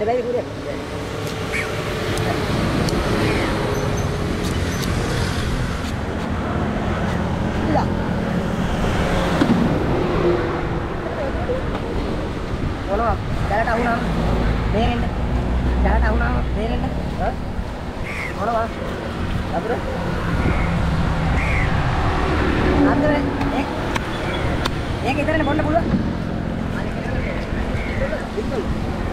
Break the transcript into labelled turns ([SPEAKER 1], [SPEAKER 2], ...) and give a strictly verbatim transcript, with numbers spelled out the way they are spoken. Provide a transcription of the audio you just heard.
[SPEAKER 1] එන්න බැරි කුරියක්. ඉලා. මොනවා? දැලට අහුණාම බේරෙන්න. දැලට අහුණාම බේරෙන්න. හා? මොනවා? අතර? අතර ඒක ඒක ඉතරනේ බොන්න පුළුවන්. අනික ඉතරනේ.